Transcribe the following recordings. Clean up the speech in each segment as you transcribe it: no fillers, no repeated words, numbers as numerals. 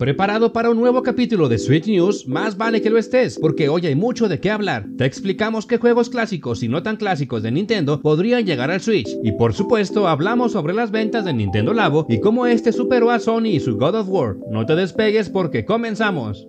¿Preparado para un nuevo capítulo de Switch News? Más vale que lo estés, porque hoy hay mucho de qué hablar. Te explicamos qué juegos clásicos y no tan clásicos de Nintendo podrían llegar al Switch. Y por supuesto, hablamos sobre las ventas de Nintendo Labo y cómo este superó a Sony y su God of War. No te despegues porque comenzamos.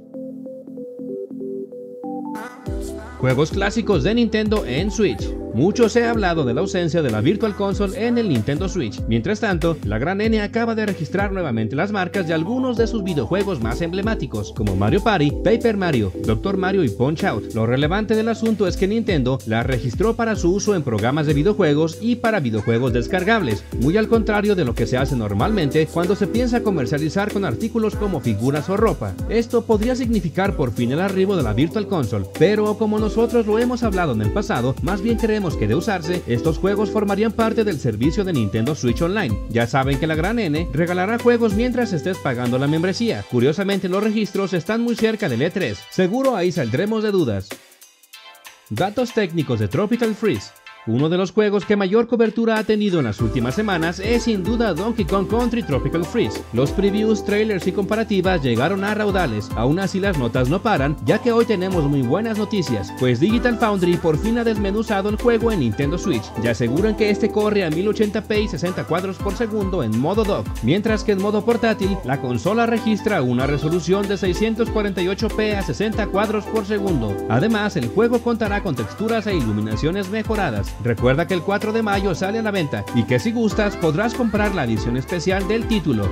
Juegos clásicos de Nintendo en Switch. Mucho se ha hablado de la ausencia de la Virtual Console en el Nintendo Switch. Mientras tanto, la gran N acaba de registrar nuevamente las marcas de algunos de sus videojuegos más emblemáticos, como Mario Party, Paper Mario, Dr. Mario y Punch-Out! Lo relevante del asunto es que Nintendo la registró para su uso en programas de videojuegos y para videojuegos descargables, muy al contrario de lo que se hace normalmente cuando se piensa comercializar con artículos como figuras o ropa. Esto podría significar por fin el arribo de la Virtual Console, pero como nosotros lo hemos hablado en el pasado, más bien creemos que de usarse, estos juegos formarían parte del servicio de Nintendo Switch Online. Ya saben que la gran N regalará juegos mientras estés pagando la membresía. Curiosamente, los registros están muy cerca del E3. Seguro ahí saldremos de dudas. Datos técnicos de Tropical Freeze. Uno de los juegos que mayor cobertura ha tenido en las últimas semanas es sin duda Donkey Kong Country Tropical Freeze. Los previews, trailers y comparativas llegaron a raudales, aún así las notas no paran, ya que hoy tenemos muy buenas noticias, pues Digital Foundry por fin ha desmenuzado el juego en Nintendo Switch y aseguran que este corre a 1080p y 60 cuadros por segundo en modo dock, mientras que en modo portátil la consola registra una resolución de 648p a 60 cuadros por segundo. Además, el juego contará con texturas e iluminaciones mejoradas. Recuerda que el 4 de mayo sale a la venta y que si gustas podrás comprar la edición especial del título.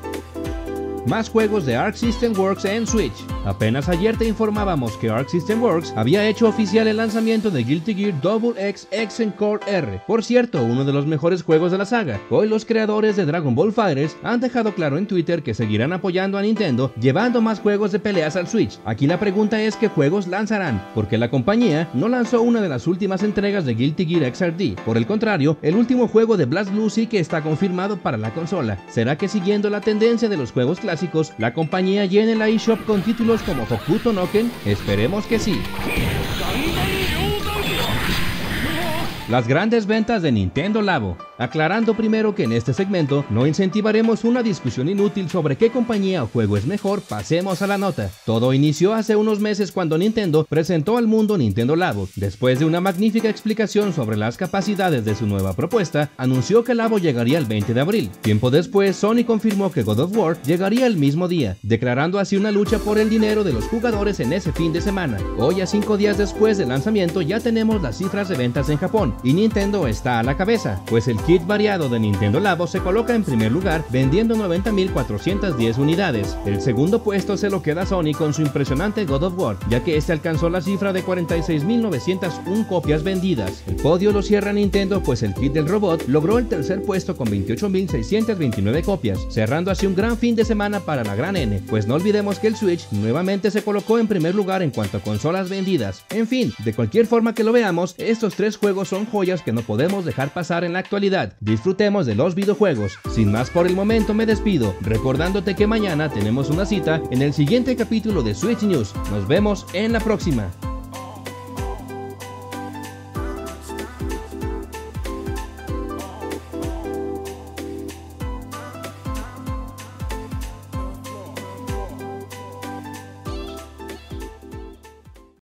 Más juegos de Arc System Works en Switch. Apenas ayer te informábamos que Arc System Works había hecho oficial el lanzamiento de Guilty Gear Double X Core R. Por cierto, uno de los mejores juegos de la saga. Hoy los creadores de Dragon Ball FighterZ han dejado claro en Twitter que seguirán apoyando a Nintendo llevando más juegos de peleas al Switch. Aquí la pregunta es qué juegos lanzarán, porque la compañía no lanzó una de las últimas entregas de Guilty Gear XRD. Por el contrario, el último juego de BlazBlue sí que está confirmado para la consola. ¿Será que siguiendo la tendencia de los juegos clásicos, la compañía llene la eShop con títulos como Hokuto no Ken? Esperemos que sí. Las grandes ventas de Nintendo Labo. Aclarando primero que en este segmento no incentivaremos una discusión inútil sobre qué compañía o juego es mejor, pasemos a la nota. Todo inició hace unos meses cuando Nintendo presentó al mundo Nintendo Labo. Después de una magnífica explicación sobre las capacidades de su nueva propuesta, anunció que Labo llegaría el 20 de abril. Tiempo después, Sony confirmó que God of War llegaría el mismo día, declarando así una lucha por el dinero de los jugadores en ese fin de semana. Hoy, a 5 días después del lanzamiento, ya tenemos las cifras de ventas en Japón, y Nintendo está a la cabeza, pues el kit variado de Nintendo Labo se coloca en primer lugar vendiendo 90.410 unidades. El segundo puesto se lo queda Sony con su impresionante God of War, ya que este alcanzó la cifra de 46.901 copias vendidas. El podio lo cierra Nintendo, pues el kit del robot logró el tercer puesto con 28.629 copias, cerrando así un gran fin de semana para la gran N, pues no olvidemos que el Switch nuevamente se colocó en primer lugar en cuanto a consolas vendidas. En fin, de cualquier forma que lo veamos, estos tres juegos son joyas que no podemos dejar pasar en la actualidad. Disfrutemos de los videojuegos. Sin más por el momento me despido, recordándote que mañana tenemos una cita en el siguiente capítulo de Switch News. Nos vemos en la próxima.